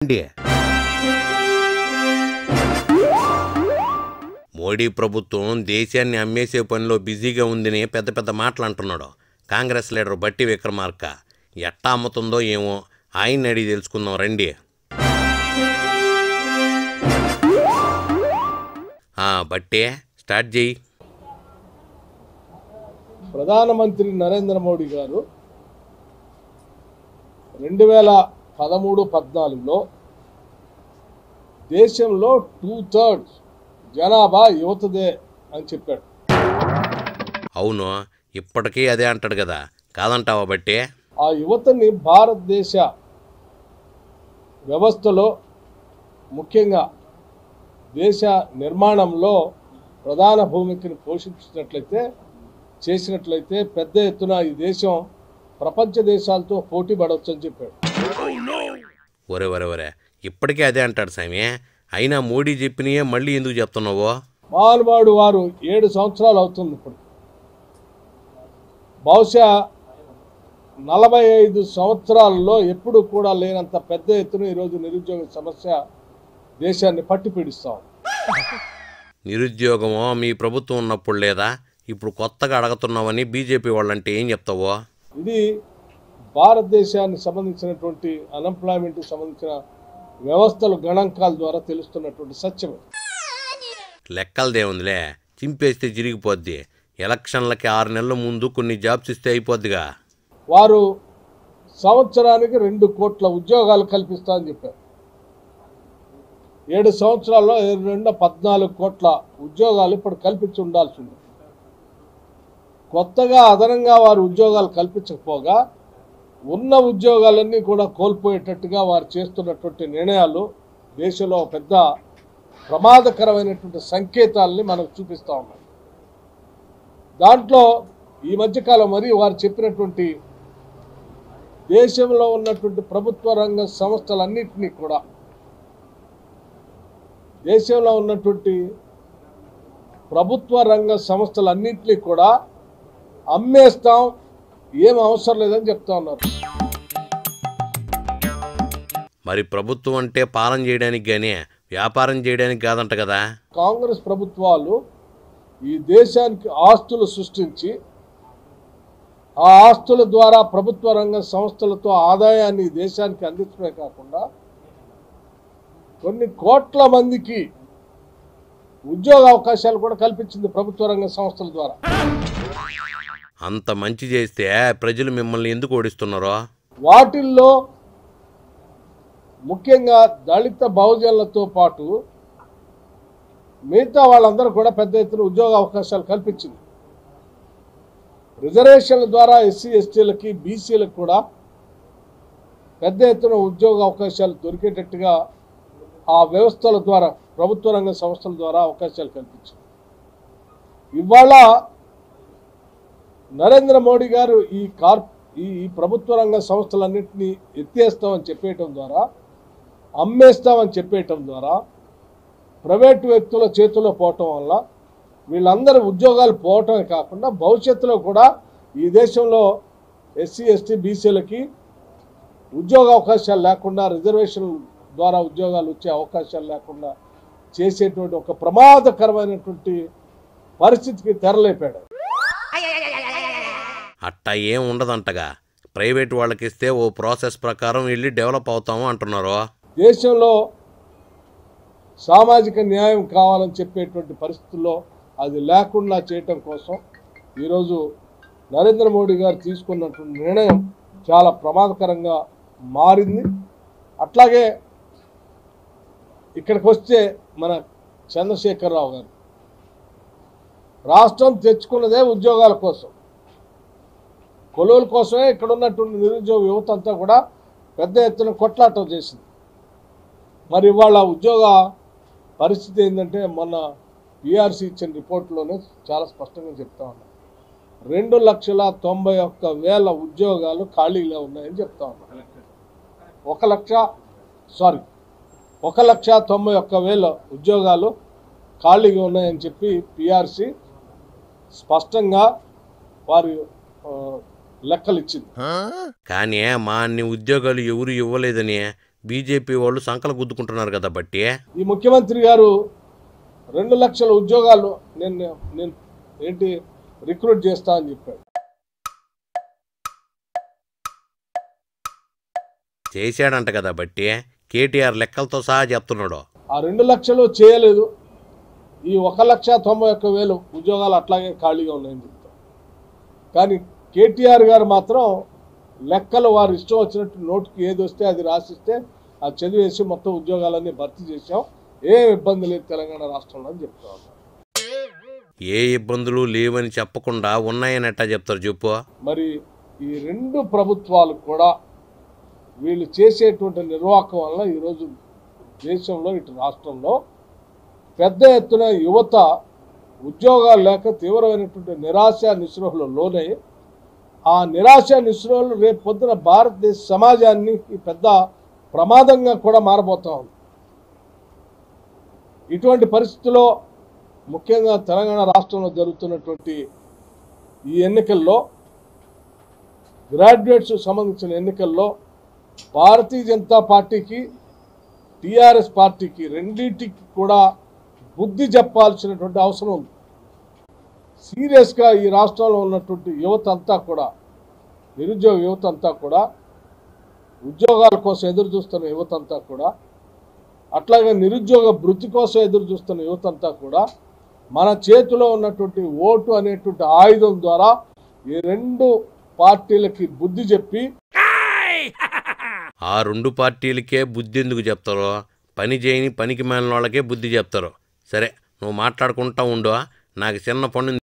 మోడీ ప్రభుత్వం దేశాన్ని అమ్మేసే పనిలో బిజీగా ఉందని పెద్ద పెద్ద మాటలు అంటున్నాడు కాంగ్రెస్ లీడర్ బట్టి విక్రమార్క. ఎట్టా అమ్ముతుందో ఏమో ఆయన్ని అడిగి తెలుసుకుందాం రండి. బట్టే స్టార్ట్ చేయి. ప్రధానమంత్రి నరేంద్ర మోడీ గారు 2013-14లో దేశంలో 2/3 జనాభా యువతదే అని చెప్పాడు. అవును, ఇప్పటికీ అదే అంటాడు కదా, కాదంటావా బట్టే? ఆ యువతని భారతదేశ వ్యవస్థలో ముఖ్యంగా దేశ నిర్మాణంలో ప్రధాన భూమికను చేసినట్లయితే పెద్ద ఎత్తున ఈ దేశం ప్రపంచ దేశాలతో పోటీ పడవచ్చని చెప్పాడు. ఒరే ఇప్పటికీ అదే అంటాడు సామి. అయినా మోడీ చెప్పినయే మళ్ళీ ఎందుకు చెప్తున్నావో? మాల్వాడు వారు 7 సంవత్సరాలు అవుతుంది. ఇప్పుడు బహుశా 45 సంవత్సరాల్లో ఎప్పుడు కూడా లేనంత పెద్ద ఎత్తున ఈరోజు నిరుద్యోగ సమస్య దేశాన్ని పట్టి పీడిస్తాం. నిరుద్యోగమో మీ ప్రభుత్వం ఉన్నప్పుడు లేదా, ఇప్పుడు కొత్తగా అడుగుతున్నావని బీజేపీ వాళ్ళంటే ఏం చెప్తావో? ఇది భారతదేశానికి సంబంధించినటువంటి అన్ఎంప్లాయ్మెంట్కి సంబంధించిన వ్యవస్థలు గణాంకాల ద్వారా తెలుస్తున్నటువంటి సత్యమే. లెక్కలదేముందిలే, చింపేస్తే చిరిగిపోద్ది. ఎలక్షన్లకి 6 నెలల ముందు కొన్ని జాబ్స్ ఇస్తే అయిపోద్దిగా. వారు సంవత్సరానికి 2 కోట్ల ఉద్యోగాలు కల్పిస్తా అని చెప్పారు. 7 సంవత్సరాల్లో 14 కోట్ల ఉద్యోగాలు ఇప్పుడు కల్పించి ఉండాల్సింది. కొత్తగా అదనంగా వారు ఉద్యోగాలు కల్పించకపోగా ఉన్న ఉద్యోగాలన్నీ కూడా కోల్పోయేటట్టుగా వారు చేస్తున్నటువంటి నిర్ణయాలు దేశంలో పెద్ద ప్రమాదకరమైనటువంటి సంకేతాలని మనకు చూపిస్తూ ఉన్నాయి. దాంట్లో ఈ మధ్యకాలం వారు చెప్పినటువంటి దేశంలో ఉన్నటువంటి ప్రభుత్వ రంగ సంస్థలన్నింటినీ కూడా అమ్మేస్తాం, ఏం అవసరం లేదని చెప్తా ఉన్నారు. మరి ప్రభుత్వం అంటే పాలన చేయడానికి కానీ వ్యాపారం చేయడానికి కాదంట కదా. కాంగ్రెస్ ప్రభుత్వాలు ఈ దేశానికి ఆస్తులు సృష్టించి ఆ ఆస్తుల ద్వారా ప్రభుత్వ రంగ సంస్థలతో ఆదాయాన్ని దేశానికి అందించడమే కాకుండా కొన్ని కోట్ల మందికి ఉద్యోగ అవకాశాలు కూడా కల్పించింది ప్రభుత్వ రంగ సంస్థల ద్వారా. అంత మంచి చేస్తే ప్రజలు మిమ్మల్ని ఎందుకు ఓడిస్తున్నారో? వాటిల్లో ముఖ్యంగా దళిత బహుజనులతో పాటు మిగతా వాళ్ళందరూ కూడా పెద్ద ఎత్తున ఉద్యోగ అవకాశాలు కల్పించింది. రిజర్వేషన్ల ద్వారా ఎస్సీ ఎస్టీలకి బీసీలకు కూడా పెద్ద ఎత్తున ఉద్యోగ అవకాశాలు దొరికేటట్టుగా ఆ వ్యవస్థల ద్వారా ప్రభుత్వ రంగ సంస్థల ద్వారా అవకాశాలు కల్పించింది. ఇవాళ నరేంద్ర మోడీ గారు ఈ ప్రభుత్వ రంగ సంస్థలన్నింటినీ ఎత్తేస్తామని చెప్పేయటం ద్వారా, అమ్మేస్తామని చెప్పేయటం ద్వారా ప్రైవేటు వ్యక్తుల చేతుల్లో పోవటం వల్ల వీళ్ళందరూ ఉద్యోగాలు పోవటమే కాకుండా భవిష్యత్తులో కూడా ఈ దేశంలో ఎస్సీ ఎస్టీ బీసీలకి ఉద్యోగ అవకాశాలు లేకుండా, రిజర్వేషన్ ద్వారా ఉద్యోగాలు వచ్చే అవకాశాలు లేకుండా చేసేటువంటి ఒక ప్రమాదకరమైనటువంటి పరిస్థితికి తెరలేపాడు. అట్టా ఏం ఉండదంటగా, ప్రైవేట్ వాళ్ళకి ఇస్తే ఓ ప్రాసెస్ ప్రకారం వెళ్ళి డెవలప్ అవుతాము అంటున్నారు. దేశంలో సామాజిక న్యాయం కావాలని చెప్పేటువంటి పరిస్థితుల్లో అది లేకుండా చేయటం కోసం ఈరోజు నరేంద్ర మోడీ గారు తీసుకున్నటువంటి నిర్ణయం చాలా ప్రమాదకరంగా మారింది. అట్లాగే ఇక్కడికి వస్తే మన చంద్రశేఖరరావు గారు రాష్ట్రం తెచ్చుకున్నదే ఉద్యోగాల కోసం, కొలువుల కోసమే ఇక్కడ ఉన్నటువంటి నిరుద్యోగ యువత అంతా కూడా పెద్ద ఎత్తున కొట్లాటం చేసింది. మరి ఇవాళ ఉద్యోగ పరిస్థితి ఏంటంటే మొన్న పిఆర్సీ ఇచ్చిన రిపోర్ట్లోనే చాలా స్పష్టంగా చెప్తా ఉన్నారు. 2,91,000 ఉద్యోగాలు ఖాళీగా ఉన్నాయని చెప్తా ఉన్నారు. 1,91,000 ఉద్యోగాలు ఖాళీగా ఉన్నాయని చెప్పి పిఆర్సీ స్పష్టంగా వారి లెక్కలు ఇచ్చింది. కానీ మా అన్ని ఉద్యోగాలు ఎవరు ఇవ్వలేదని బీజేపీ వాళ్ళు సంకలు గుద్దుకుంటున్నారు కదా బట్టి. ఈ ముఖ్యమంత్రి గారు 2 లక్షల ఉద్యోగాలు నేను నేను ఏంటి రిక్రూట్ చేస్తా అని చెప్పాడు. చేశాడంట కదా బట్టి. కేటీఆర్ లెక్కలతో సహా చెప్తున్నాడు. ఆ 2 లక్షలు చేయలేదు. ఈ 1,91,000 ఉద్యోగాలు అట్లాగే ఖాళీగా ఉన్నాయని చెప్తారు. కానీ కేటీఆర్ గారు మాత్రం లెక్కలు వారు ఇష్టం వచ్చినట్టు నోటికి ఏది వస్తే అది రాసిస్తే అది చదివేసి మొత్తం ఉద్యోగాలన్నీ భర్తీ చేశాం, ఏం ఇబ్బంది లేదు తెలంగాణ రాష్ట్రంలో అని చెప్తా ఉన్నారు. ఏ ఇబ్బందులు లేవని చెప్పకుండా ఉన్నాయని ఎట్టా చెప్తారు చెప్పు. మరి ఈ 2 ప్రభుత్వాలు కూడా వీళ్ళు చేసేటువంటి నిర్వాహకం వల్ల ఈరోజు దేశంలో ఇటు రాష్ట్రంలో పెద్ద ఎత్తున యువత ఉద్యోగాలు లేక తీవ్రమైనటువంటి నిరాశ నిస్పృహలో లోనై ఆ నిరాశ నిస్పృహలు రేపు పొద్దున భారతదేశ సమాజాన్ని పెద్ద ప్రమాదంగా కూడా మారబోతా ఉంది. ఇటువంటి పరిస్థితుల్లో ముఖ్యంగా తెలంగాణ రాష్ట్రంలో జరుగుతున్నటువంటి ఈ ఎన్నికల్లో గ్రాడ్యుయేట్స్ సంబంధించిన ఎన్నికల్లో భారతీయ జనతా పార్టీకి టీఆర్ఎస్ పార్టీకి రెండింటికి కూడా బుద్ధి చెప్పాల్సినటువంటి అవసరం ఉంది. సీరియస్గా ఈ రాష్ట్రంలో ఉన్నటువంటి యువత అంతా కూడా, నిరుద్యోగ యువత అంతా కూడా, ఉద్యోగాల కోసం ఎదురు చూస్తున్న యువత అంతా కూడా, అట్లాగే నిరుద్యోగ భృతి కోసం ఎదురు చూస్తున్న యువత అంతా కూడా మన చేతిలో ఉన్నటువంటి ఓటు అనేటువంటి ఆయుధం ద్వారా ఈ 2 పార్టీలకి బుద్ధి చెప్పి, ఆ 2 పార్టీలకే బుద్ధి ఎందుకు చెప్తారో, పని చేయని పనికి మాలిన వాళ్ళకే బుద్ధి చెప్తారు. సరే, నువ్వు మాట్లాడుకుంటా ఉండు, నాకు చిన్న పని